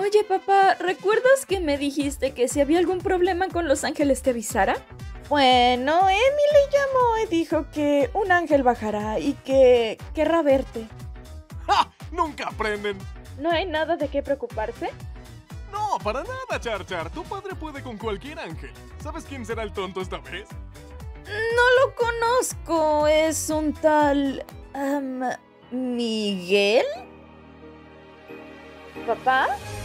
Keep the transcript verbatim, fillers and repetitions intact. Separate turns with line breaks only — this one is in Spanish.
Oye, papá, ¿recuerdas que me dijiste que si había algún problema con los ángeles te avisara? Bueno, Emily llamó y dijo que un ángel bajará y que querrá verte.
¡Ja! ¡Nunca aprenden!
¿No hay nada de qué preocuparse?
No, para nada, Char Char. Tu padre puede con cualquier ángel. ¿Sabes quién será el tonto esta vez?
No lo conozco. Es un tal... Um, ¿Miguel? ¿Papá?